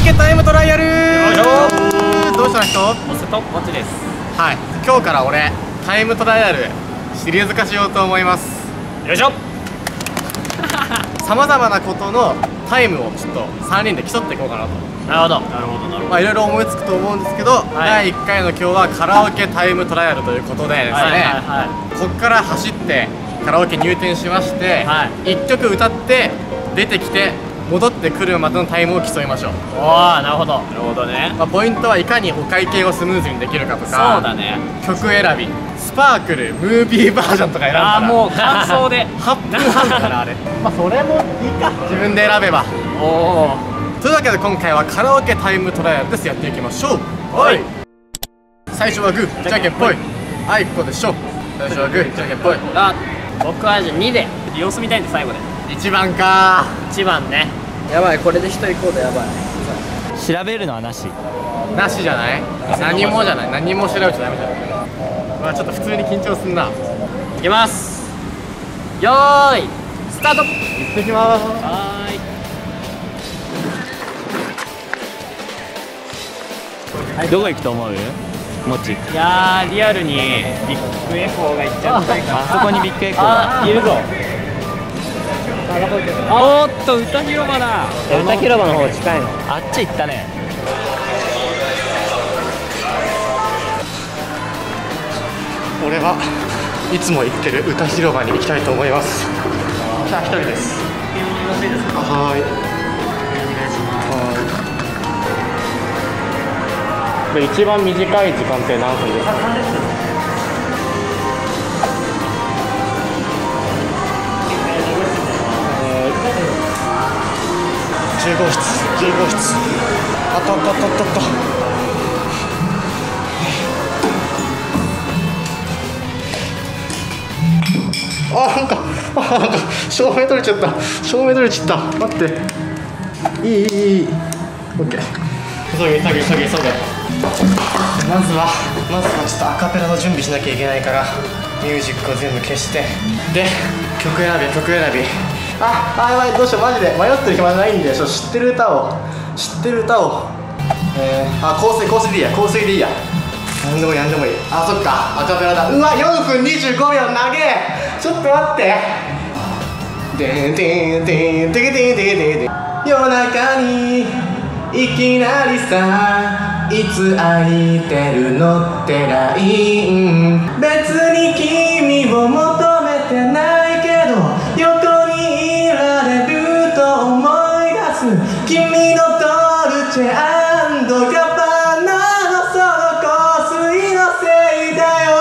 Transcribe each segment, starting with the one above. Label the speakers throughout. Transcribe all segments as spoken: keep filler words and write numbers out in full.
Speaker 1: ケタイムトライアル。どうした人？
Speaker 2: おせとこっちです。
Speaker 1: はい、今日から俺タイムトライアルシリーズ化しようと思います。
Speaker 2: よいしょ。
Speaker 1: さまざまなことのタイムをちょっとさんにんで競っていこうかなと。
Speaker 2: なるほどなるほどなるほど。
Speaker 1: まあいろいろ思いつくと思うんですけど、はい、だいいっかいの今日はカラオケタイムトライアルということでですね、ここから走ってカラオケ入店しまして、はい、いっきょく歌って出てきて戻ってくるまでのタイムを競いましょう。
Speaker 2: おお、なるほどなるほどね。
Speaker 1: まあポイントはいかにお会計をスムーズにできるかとか、
Speaker 2: そうだね、
Speaker 1: 曲選び、スパークル、ムービーバージョンとか選んだら、
Speaker 2: あもう感想で
Speaker 1: はっぷんはんだからあれまあそれもいいか、自分で選べば。おお。というわけで今回はカラオケタイムトライアルです。やっていきましょう。はい、最初はグーじゃんけんぽい。あいこでしょ。最初はグーじゃんけんぽい。
Speaker 2: あ、僕はじゃあにで様子見たいんで最後で
Speaker 1: いちばんか
Speaker 2: ー。いちばんね。
Speaker 3: やばい、これで人行こうだ。やばい。
Speaker 4: 調べるのはなし
Speaker 1: なしじゃない？何もじゃない。何も調べちゃダメじゃない。まあちょっと普通に緊張すんな。
Speaker 2: いきます。よーいスタート。
Speaker 1: 行ってきます。
Speaker 2: はーい。
Speaker 4: どこ行くと思う？もっち。
Speaker 2: いやーリアルにビッグエコーがいっちゃったか。
Speaker 4: あそこにビッグエコーが
Speaker 2: いるぞ。おーっと歌広場だ。
Speaker 4: 歌広場の方近いの。あっち行ったね。
Speaker 1: 俺はいつも行ってる歌広場に行きたいと思います。じゃあ一人です。はーい。これ一番短い時間って何分ですか？じゅうご室、じゅうご室。あったあったあったあった。あ、なんか、あ、なんか照明取れちゃった。照明取れちゃった。待って。いいいいいい。オッケー。急げ急げ急げ急げ。まずはまずはちょっとアカペラの準備しなきゃいけないから、ミュージックを全部消して、で曲選び曲選び。ああ、やばい、どうしよう。マジで迷ってる暇じゃないんで、ちょっと知ってる歌を知ってる歌をえー、あ、香水香水でいいや、香水でいいや。何でもいい何でもいい。あ、そっか、アカペラだ。うわ、よんぷんにじゅうごびょう長え。ちょっと待って。でんでんでんでんでんでんでんでん。夜中にいきなりさ、いつ空いてるのってライン。別に君を求めてないけど、横にいられると思い出す。君のドルチェ&ガバナのその香水のせいだよ。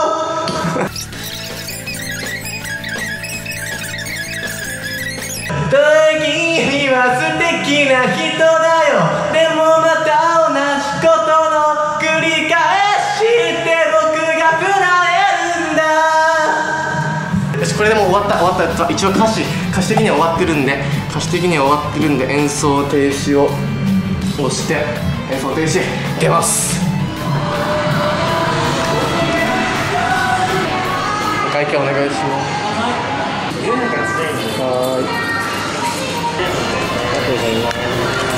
Speaker 1: 君は素敵な人だよ。でもまた同じことの繰り返しで僕が振られるんだ。よし、これでもう終わった終わった。一応歌詞歌詞的には終わってるんで歌詞的には終わってるんで演奏停止を押して演奏停止出ます。お会計お願いします。はーい。ありがとうございます。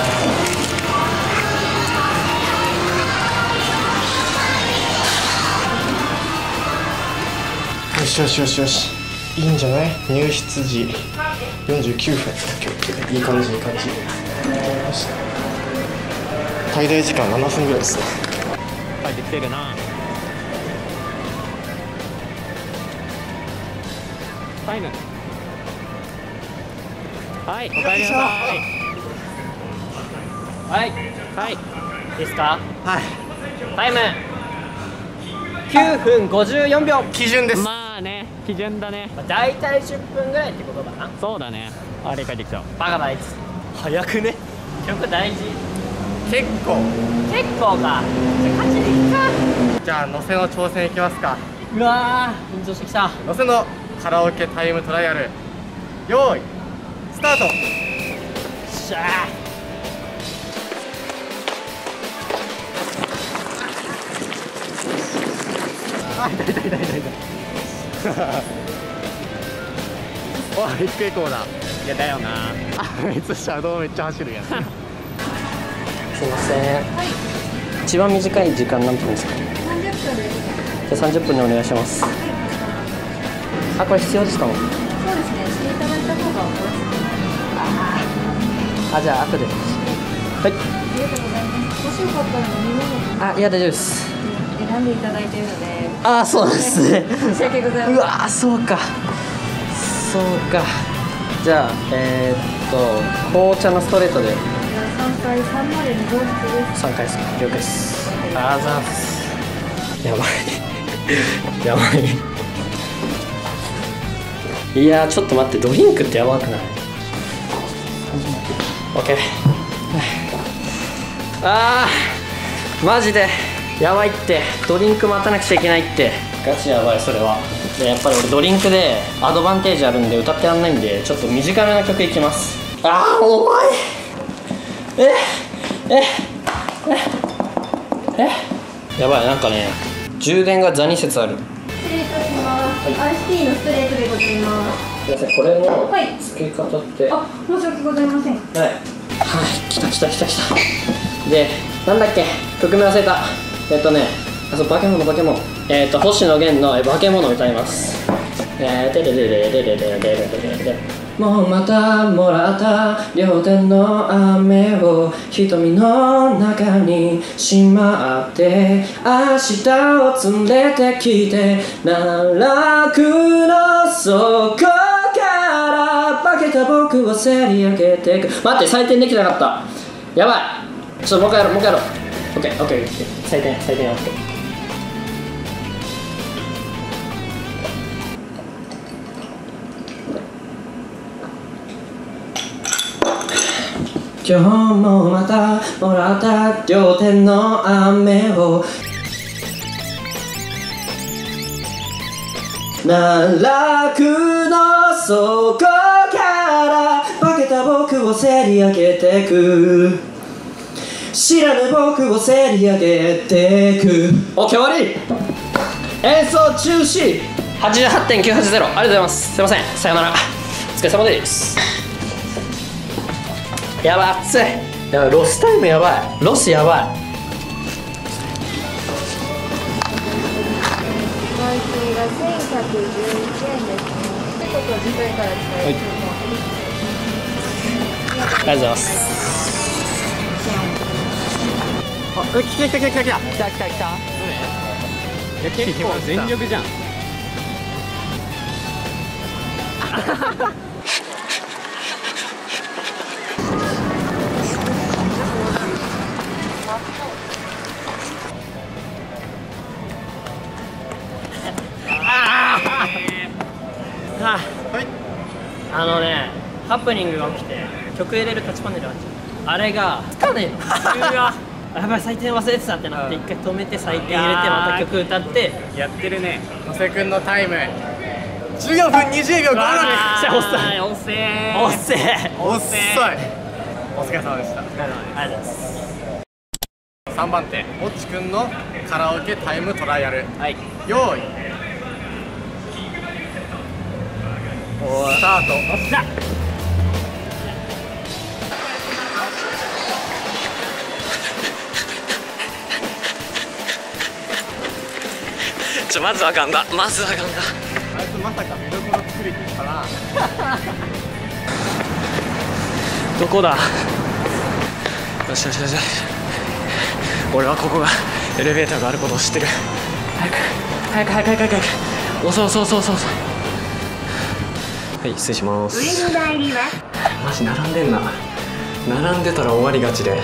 Speaker 1: よしよしよしよし、いいんじゃない？入室時よんじゅうきゅうふん。いい感じいい感じ。よし、滞在時間ななふんぐらいですね。
Speaker 4: 帰ってきてるな。
Speaker 2: タイム。
Speaker 4: はい、おかえりなさい。
Speaker 2: はいはい、いいですか？
Speaker 1: はい、
Speaker 2: タイムきゅうふんごじゅうよんびょう。
Speaker 1: 基準です。
Speaker 4: まあね、基準だね。
Speaker 2: だいたいじゅっぷんぐらいってことかな。
Speaker 4: そうだね。あれ帰ってきた。
Speaker 2: バカだあいつ。
Speaker 1: 早くね。
Speaker 2: 曲大事。
Speaker 1: 結構
Speaker 2: 結構か。じゃあ勝ちでいっか。
Speaker 1: じゃあ乗せの挑戦いきますか。
Speaker 2: うわー、緊張してきた。
Speaker 1: 乗せのカラオケタイムトライアル、よーいスタート。
Speaker 2: しゃー。
Speaker 1: あ、痛い痛い痛い痛い痛い。おい、ビッグエコーだ。
Speaker 4: いやだよな。
Speaker 1: あいつ車道めっちゃ走るやん。
Speaker 3: すいません。一番短い時間何分ですか？
Speaker 5: さんじゅっぷんです。
Speaker 3: じゃあさんじゅっぷんでお願いします。あ、これ必要ですかも。
Speaker 5: そうですね、していただいた方がおます。
Speaker 3: あ、じゃあ後で。はい。
Speaker 5: ありがとうございます。もしよかったら飲み物
Speaker 3: あ、いや大丈夫です。
Speaker 5: 選んでいただいているので。
Speaker 3: あ、そうなんですね。
Speaker 5: 申し訳ございません。
Speaker 3: うわー、そうか。そうか。じゃあえー、っと紅茶のストレートで。
Speaker 5: さんかいさんまるに号室です。
Speaker 3: さんかいですか。了解です。ありがとうございます。やばい。やばい。いやー、ちょっと待って、ドリンクってやばくない？ OK。あー、マジでやばいって。ドリンク待たなくちゃいけないって。ガチやばい、それは。でやっぱり俺ドリンクでアドバンテージあるんで歌ってやんないんで、ちょっと短めの曲いきます。あー、重い。ええええやばい、なんかね、充電がザニ説ある。
Speaker 5: 失礼いたします。アイスティーのストレートでございます。
Speaker 3: すいません、これの
Speaker 5: はい
Speaker 3: 付け方って、
Speaker 5: あ、申し訳ございません。
Speaker 3: はいはい、来た来た来た来た。で、なんだっけ、曲名忘れた。えっとね、あ、そう、化け物化け物。えっと、星野源のえ化け物を歌います。えー、てれれれれれれれれれれ。もうまたもらった両手の雨を瞳の中にしまって、明日を連れてきて、奈落の底から化けた僕をせり上げていく。待って、採点できなかった。やばい。ちょっともう一回やろう、もう一回やろう。オッケーオッケーオッケー。採点採点オッケー。今日もまたもらった両手の雨を奈落の底から化けた僕をせり上げてく、知らぬ僕をせり上げてく。オッケー、終わり。演奏中止。 はちじゅうはちてんきゅうはちゼロ。ありがとうございます。すいません、さよなら。お疲れ様です。やばい、熱い。やばい、ロスタイムやばい。ロスやばい。
Speaker 5: 会計がせんひゃくじゅういちえんですね。ちょっと次回から伝えても
Speaker 3: ありがとうございます。
Speaker 1: あ、来た来た来た来た来た。
Speaker 4: 来た来た来た。どれ？いや結構全力じゃん。
Speaker 1: はい。
Speaker 3: あのね、ハプニングが起きて曲入れるタッチパネルあっちゃう。あれがつかねえの。うわ、やばい、採点忘れてたってなって、一回止めて採点入れてまた曲歌って。
Speaker 4: やってるね。
Speaker 1: 野瀬くんのタイムじゅうよんぷんにじゅうびょうごじゅうろく。
Speaker 3: あー、遅い
Speaker 4: 遅え
Speaker 3: 遅い
Speaker 1: 遅い。お疲れ様でした。
Speaker 3: ありがとうございます。
Speaker 1: さんばんて、もっちくんのカラオケタイムトライアル。
Speaker 3: はい、
Speaker 1: 用意スタート。
Speaker 3: ちょ、まずあかんだ、まずあかんだ。
Speaker 1: あいつまさか見どころ作りに行ったな。
Speaker 3: どこだ。よしよしよしよし。俺はここがエレベーターがあることを知ってる。早く早く早く早く早く早く。遅い遅い遅い遅い遅い。はい、失礼します。上に参ります。マジ並んでんな。並んでたら終わりがちで。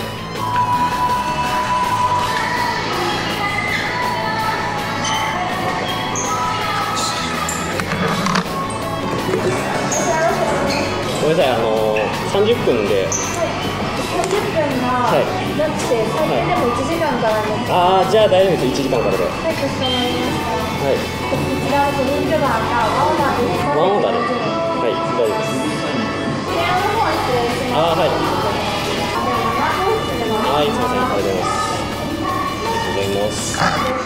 Speaker 3: ごめんなさい、あのー、さんじゅっぷんで。
Speaker 5: さんじゅっぷんがなくて、最低でもいちじかんからの。
Speaker 3: ああ、じゃあ大丈夫です。いちじかんからで。は
Speaker 5: はい、かしこまりました。
Speaker 3: い。
Speaker 5: こちらドリンクバーがワンオーダーです。
Speaker 3: ワンオーダーです。はい、大丈夫です。
Speaker 5: こちらの方は失礼します。
Speaker 3: ああ、はい。
Speaker 5: 生放出でも。
Speaker 3: はい、すみません、ありがとうございます。ありがとうございます。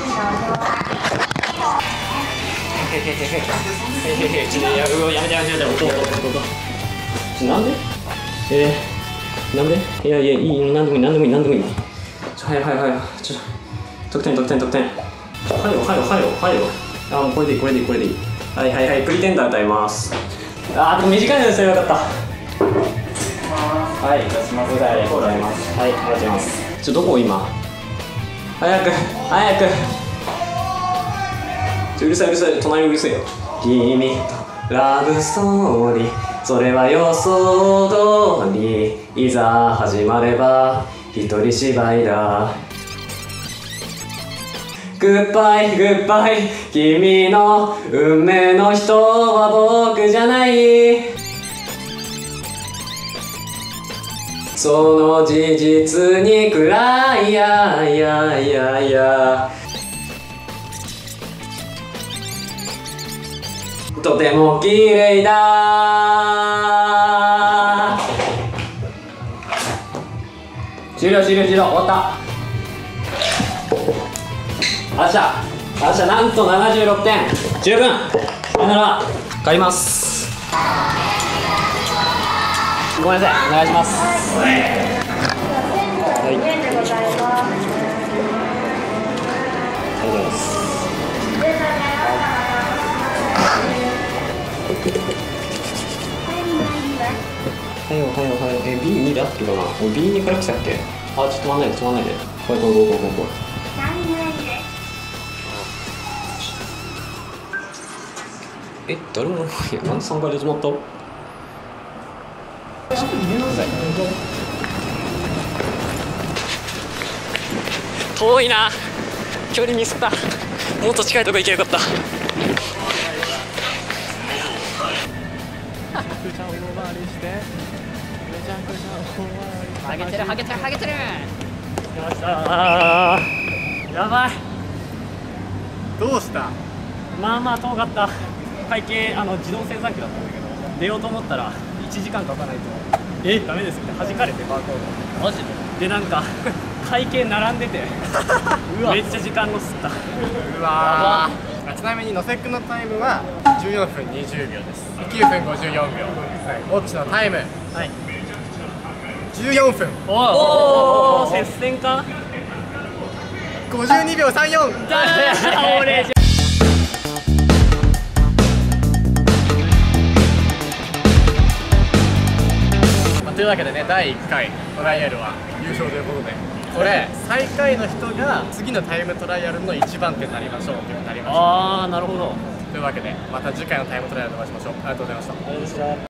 Speaker 3: へへへへへへへ、ちょっとややめてやめてやめて、どうぞどうぞ。ちょ、なんで？えー、 なんでいやいやいい何でもいい何でもいい何でもいいちょはいはいはいちょ得点得点得点はよはよはよはよあもうこれでいいこれでいいこれでいいはいはいはいプリテンダー歌いますあーでも短いのですよよかったはいじゃあすみませんありがとうございますはいありがとうございますちょどこ今早く早くちょうるさいうるさい隣うるせえよ君ラブストーリーそれは予想通りいざ始まれば一人芝居だグッバイグッバイ君の運命の人は僕じゃないその事実に暗いやいやいやいやとても綺麗だ終了終了終了終わったあっしゃあっしゃなんとななじゅうろくてん十分さよなら帰りますごめんなさいお願いします
Speaker 5: はい。せんごひゃくえんでございます。
Speaker 3: ありがとうございますはいおはようおはようえ ビーに で合ってるかな俺 ビーに から来たっけあちょっと止まんないで止まんないでこれこれこれこれこれえ誰もいやなんでさんかいで止まった遠いな距離ミスったもっと近いとこ行けばよかった
Speaker 2: ハゲてるハゲてるハゲてる
Speaker 4: あーやばい
Speaker 1: どうした？
Speaker 4: まあまあ遠かった会計あの自動精算機だったんだけど出ようと思ったらいちじかんかかないとえダメですって弾かれてバーコードマジででなんか会計並んでてうわめっちゃ時間のすった
Speaker 1: うわーちなみに野瀬くんのタイムはじゅうよんぷんにじゅうびょうですきゅうふんごじゅうよんびょう、はい、オッチのタイム
Speaker 4: はい
Speaker 1: じゅうよんぷん
Speaker 4: おお接戦か
Speaker 1: ごじゅうにびょうさんじゅうよん
Speaker 4: 俺じゃ
Speaker 1: まあというわけでねだいいっかいトライアルは優勝ということでこれ最下位の人が次のタイムトライアルの一番手になりましょうというふうになりました
Speaker 4: ああなるほど
Speaker 1: というわけでまた次回のタイムトライアルでお会いしましょうありがとうございました